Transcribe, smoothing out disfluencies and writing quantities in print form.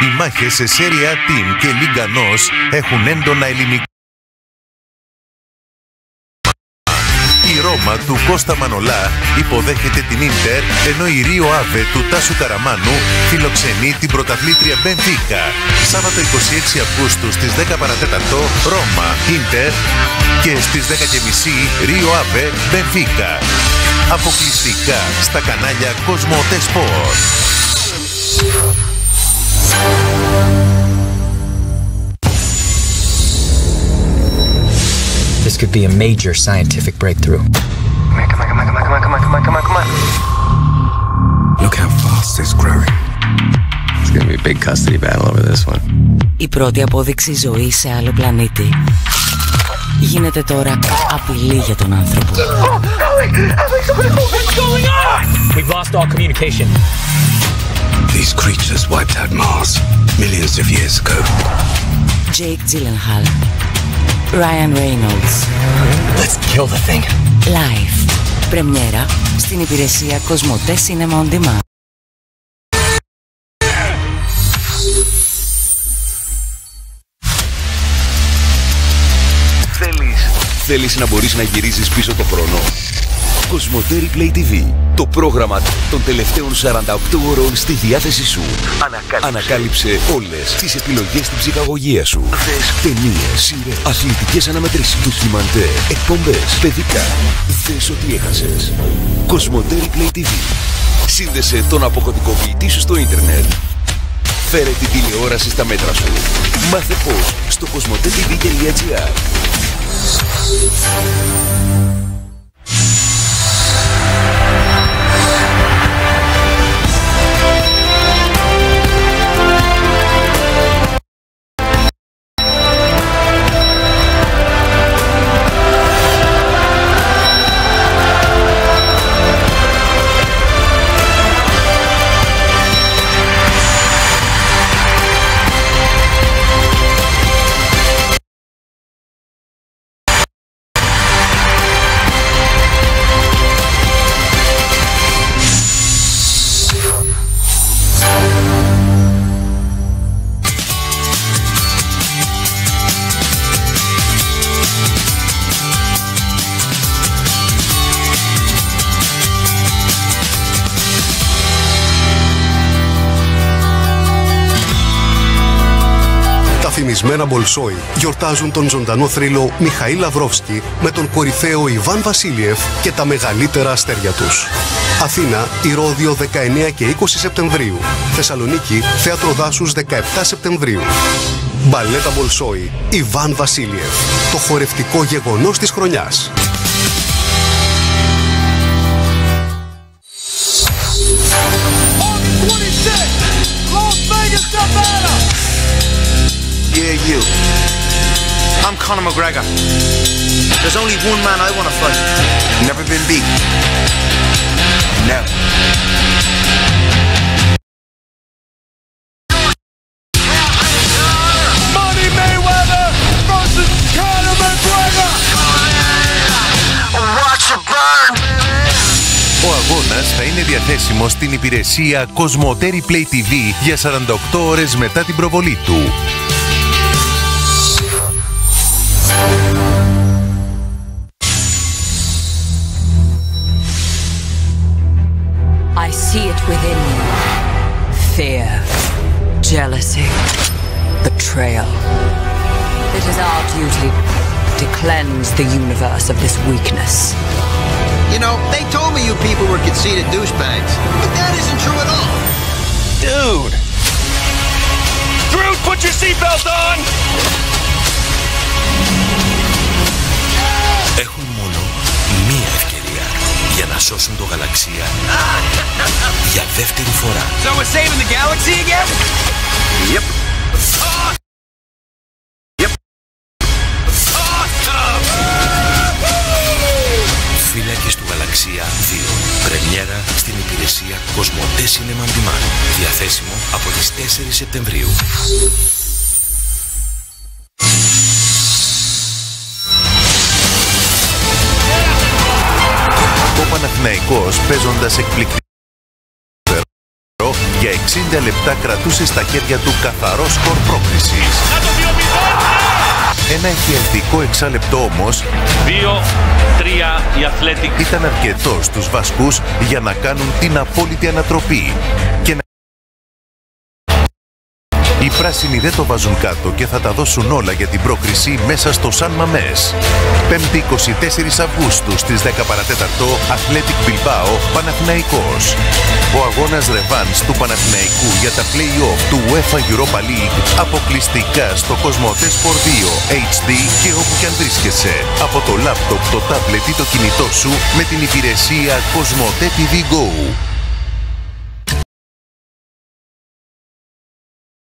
Οι μάχες σε Serie A Team και Liga NOS έχουν έντονα ελληνικά. Η Ρώμα του Κώστα Μανολά υποδέχεται την Ίντερ, ενώ η Ρίο Αβε του Τάσου Καραμάνου φιλοξενεί την πρωταθλήτρια Μπενφίκα. Σάββατο 26 Αυγούστου στις 10 παρατέταρτο Ρώμα Ίντερ και στις 10:30 Ρίο Αβε Μπενφίκα. Αποκλειστικά στα κανάλια Κοσμοτέ Σπορ. This could be a major scientific breakthrough. Come on. Look how fast it's growing. It's gonna be a big custody battle over this one. Η πρώτη απόδειξη ζωή σε άλλο πλανήτη γίνεται τώρα απειλή για τον άνθρωπο. We've lost all communication. These creatures wiped out Mars millions of years ago. Jake Gyllenhaal, Ryan Reynolds. Let's kill the thing. Live. Πρεμιέρα στην υπηρεσία Κοσμοτέ Cinema On Demand. Θέλεις να μπορείς να γυρίζεις πίσω το χρόνο? Κοσμοτέ Replay TV. Το πρόγραμμα των τελευταίων 48 ώρων στη διάθεσή σου. Ανακάλυψε όλες τις επιλογές στην ψυχαγωγία σου. Δες ταινίες, σειρές, αθλητικές αναμετρήσεις, ντοκιμαντέρ, εκπομπές, παιδικά. Δες ό,τι έχασες. Κοσμοτέ Replay TV. Σύνδεσε τον αποκωδικοποιητή σου στο ίντερνετ. Φέρε την τηλεόραση στα μέτρα σου. Μάθε πώς στο cosmotetv.gr. Θυμισμένα Μπολσόι γιορτάζουν τον ζωντανό θρύλο Μιχαήλ Λαυρόφσκι με τον κορυφαίο Ιβάν Βασίλιεφ και τα μεγαλύτερα αστέρια τους. Αθήνα, Ηρώδειο 19 και 20 Σεπτεμβρίου. Θεσσαλονίκη, Θέατρο Δάσους 17 Σεπτεμβρίου. Μπαλέτα Μπολσόι, Ιβάν Βασίλιεφ. Το χορευτικό γεγονός της χρονιάς. Yeah, you. I'm Conor McGregor. There's only one man I want to fight. Never been beat. Never. Money Mayweather versus Conor McGregor. Watch it burn. Ο αγώνας θα είναι διαθέσιμος στην υπηρεσία Κοσμοτέ Replay TV για 48 ώρες μετά την προβολή του. I see it within you. Fear, jealousy, betrayal. It is our duty to cleanse the universe of this weakness. You know, they told me you people were conceited douchebags. But that isn't true at all. Dude! Drew, put your seatbelt on! Έχουν μόνο μία ευκαιρία για να σώσουν το γαλαξία για δεύτερη φορά. So we're saving the galaxy again? Yep. Yep. Awesome! Φύλακες του Γαλαξία 2. Πρεμιέρα στην υπηρεσία Κοσμοτέ Cinema On Demand. Διαθέσιμο από τις 4 Σεπτεμβρίου. Ο Παναθηναϊκός παίζοντας εκπληκτικό Για 60 λεπτά κρατούσε στα χέρια του καθαρό σκορ πρόκρισης. Ένα εφιαλτικό εξάλεπτο όμως 2-3 η Athletic ήταν αρκετό στους Βασκούς για να κάνουν την απόλυτη ανατροπή. Και οι πράσινοι δεν το βάζουν κάτω και θα τα δώσουν όλα για την πρόκριση μέσα στο Σαν Μαμές. 5η 24 Αυγούστου στις 10 παρατέταρτο, Athletic Bilbao, Παναθηναϊκός. Ο αγώνας ρεβάνς του Παναθηναϊκού για τα play-off του UEFA Europa League αποκλειστικά στο Κοσμοτέ Sport 2 HD και όπου κι αν βρίσκεσαι. Από το λάπτοπ, το τάμπλετ ή το κινητό σου με την υπηρεσία Κοσμοτέ TV Go.